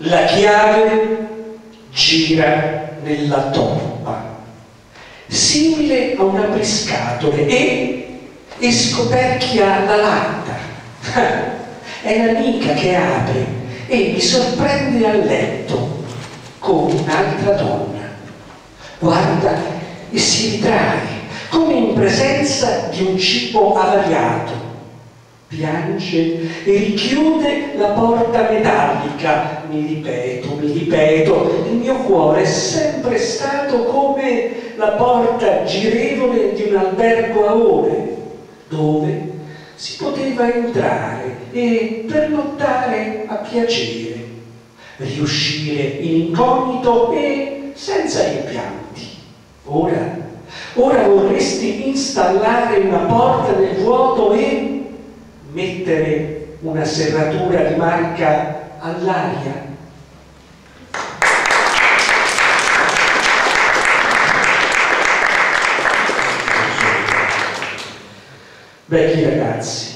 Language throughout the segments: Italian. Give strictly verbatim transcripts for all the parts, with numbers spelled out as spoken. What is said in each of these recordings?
La chiave gira nella toppa, simile a un apriscatole, e, e scoperchia la latta. È l'amica che apre e mi sorprende a letto con un'altra donna. Guarda e si ritrae, come in presenza di un cibo avariato. Piange e richiude la porta metallica. Mi ripeto, mi ripeto, il mio cuore è sempre stato come la porta girevole di un albergo a ore, dove si poteva entrare e pernottare a piacere, riuscire in incognito e senza rimpianti. Ora, ora vorresti installare una porta nel vuoto e mettere una serratura di marca all'aria? Vecchi ragazzi,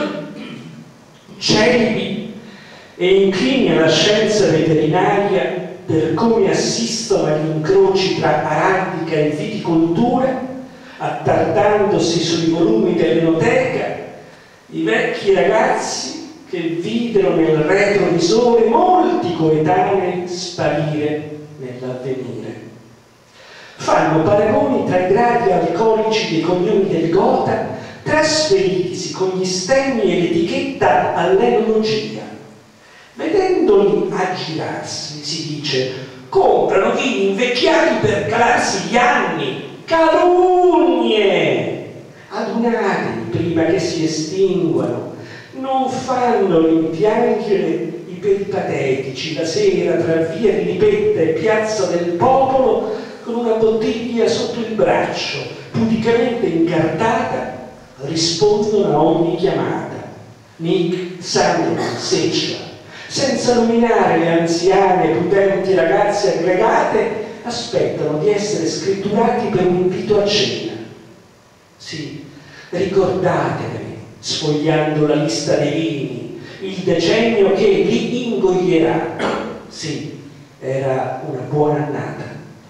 celibi e inclini alla scienza veterinaria per come assistono agli incroci tra araldica e viticoltura, attardandosi sui volumi dell'enoteca, i vecchi ragazzi che videro nel retrovisore molti coetanei sparire nell'avvenire. Fanno paragoni tra i gradi alcolici dei cognomi del Gotha, trasferitisi con gli stemmi e l'etichetta all'enologia. Vedendoli aggirarsi, si dice: comprano vini invecchiati per calarsi gli anni. Calunnie! Adunateli prima che si estinguano. Non fanno rimpiangere i peripatetici la sera tra via di Ripetta e piazza del Popolo con una bottiglia sotto il braccio, pudicamente incartata. Rispondono a ogni chiamata. Nick, Sandro, Seccia, senza nominare le anziane e prudenti ragazze aggregate, aspettano di essere scritturati per un invito a cena. Sì, ricordatevi, sfogliando la lista dei vini, il decennio che li ingoierà. Sì, era una buona annata.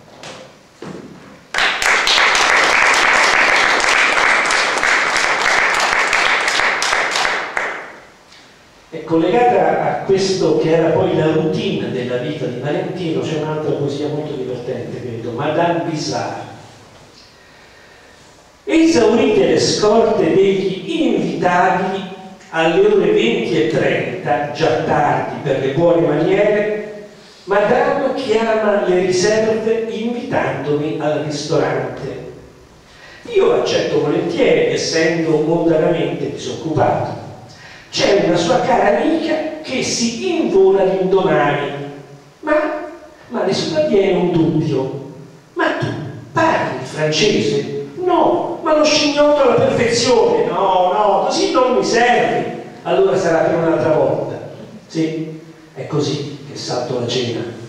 E collegata a questo che era poi la routine della vita di Valentino, c'è un'altra poesia molto divertente, credo, Madame Bizarre. Esaurite le scorte degli invitabili, alle ore venti e trenta, già tardi per le buone maniere, Madame chiama le riserve invitandomi al ristorante. Io accetto volentieri, essendo mondanamente disoccupato. C'è una sua cara amica che si invola l'indomani. Ma, ma le sopravviene un dubbio. Ma tu parli francese? No, ma lo scignotto alla perfezione. No, no, così non mi serve. Allora sarà per un'altra volta. Sì, è così che salto la cena.